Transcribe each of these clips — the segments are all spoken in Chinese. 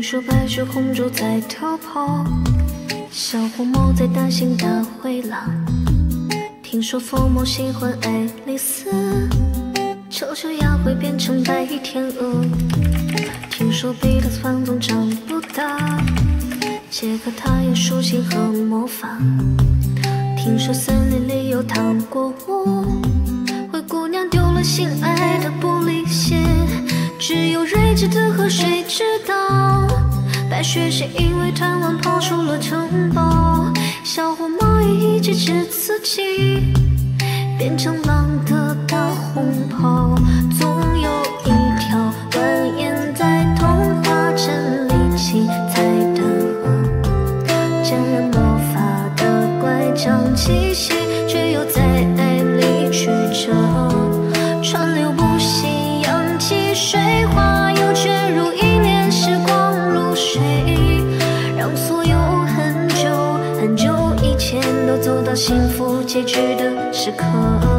说白雪公主在逃跑，小红帽在担心大灰狼。听说疯魔喜欢爱丽丝，丑小鸭会变成白天鹅。听说彼得房东长不大，杰克他有书信和魔法。听说森林里有糖果屋，灰姑娘丢了心爱的玻璃鞋，只有睿智的河水知道，白雪是因为贪玩跑出了城堡。小红帽也一直指自己变成狼的大红袍，总有一条蜿蜒在童话镇里七彩的河，沾染魔法的乖张气息，却又在爱里曲折，川流不息，扬起水花，又卷入一帘时光如水，让所有很久很久以前都走到幸福结局的时刻。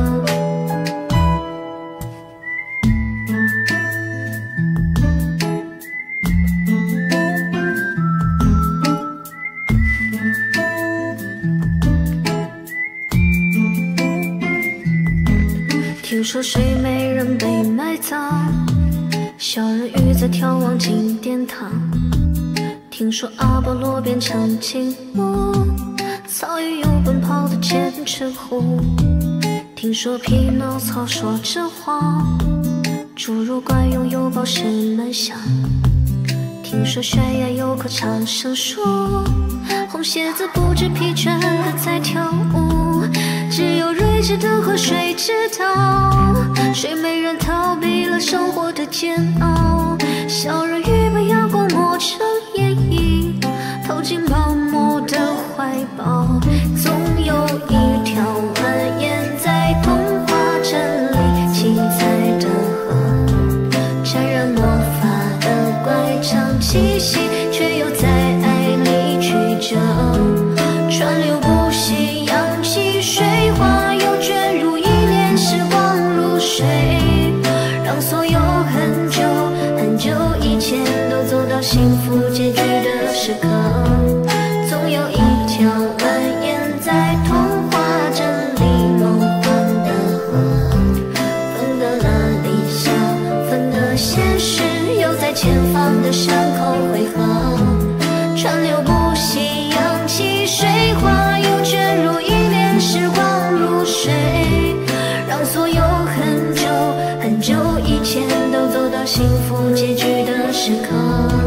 听说睡美人被埋葬，小人鱼在眺望金殿堂。听说阿波罗变成金乌，草原有奔跑的剑齿虎。听说匹诺曹说着谎，侏儒怪拥有宝石满箱。听说悬崖有棵长生树，红鞋子不知疲倦的在跳舞，只有睿智的河水知道，睡美人逃避了生活的煎熬，小人鱼被阳光磨成眼影，投进泡沫的怀抱，总有一条蜿蜒在童话镇里七彩的河，沾染魔法的乖张气息，却又在爱里曲折，川流不息，扬起水花，又卷入一帘时光如水，让所有很久很久以前都走到幸福结局的时刻。总有一条蜿蜒在童话镇里梦幻的河，分得了理想，分得现实，又在前方的山口汇合，川流不息，扬起水花，又卷入一帘时光如水，让所有很久很久以前都走到幸福结局的时刻。